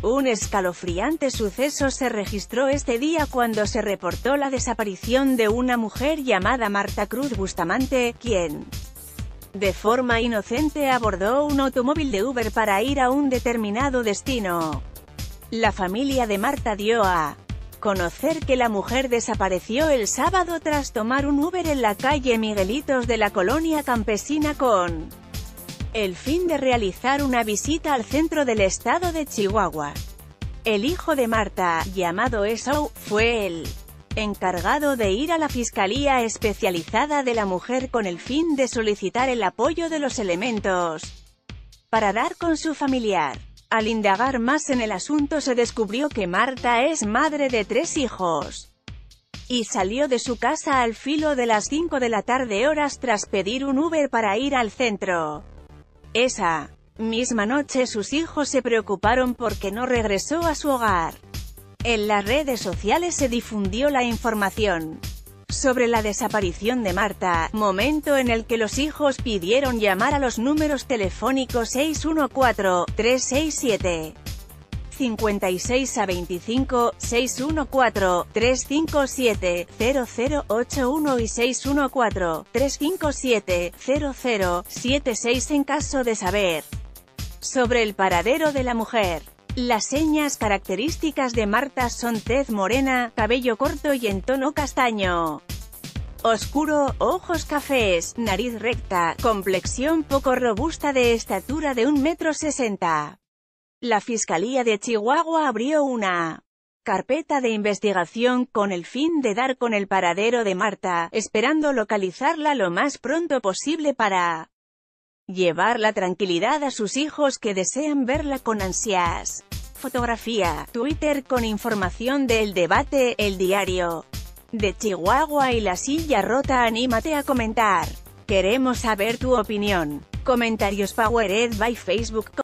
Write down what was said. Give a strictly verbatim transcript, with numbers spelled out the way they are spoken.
Un escalofriante suceso se registró este día cuando se reportó la desaparición de una mujer llamada Marta Cruz Bustamante, quien, de forma inocente, abordó un automóvil de Uber para ir a un determinado destino. La familia de Marta dio a conocer que la mujer desapareció el sábado tras tomar un Uber en la calle Miguelitos de la colonia campesina con el fin de realizar una visita al centro del estado de Chihuahua. El hijo de Marta, llamado Esau, fue el encargado de ir a la Fiscalía Especializada de la Mujer con el fin de solicitar el apoyo de los elementos para dar con su familiar. Al indagar más en el asunto se descubrió que Marta es madre de tres hijos y salió de su casa al filo de las cinco de la tarde horas tras pedir un Uber para ir al centro. Esa misma noche sus hijos se preocuparon porque no regresó a su hogar. En las redes sociales se difundió la información sobre la desaparición de Marta, momento en el que los hijos pidieron llamar a los números telefónicos seis uno cuatro, tres seis siete, cinco seis a veinticinco, seis uno cuatro, tres cinco siete, cero cero ocho uno y seis uno cuatro, tres cinco siete, cero cero siete seis en caso de saber sobre el paradero de la mujer. Las señas características de Marta son tez morena, cabello corto y en tono castaño oscuro, ojos cafés, nariz recta, complexión poco robusta, de estatura de un metro sesenta. La Fiscalía de Chihuahua abrió una carpeta de investigación con el fin de dar con el paradero de Marta, esperando localizarla lo más pronto posible para llevar la tranquilidad a sus hijos que desean verla con ansias. Fotografía, Twitter con información de El Debate, El Diario de Chihuahua y La Silla Rota. Anímate a comentar. Queremos saber tu opinión. Comentarios powered by Facebook.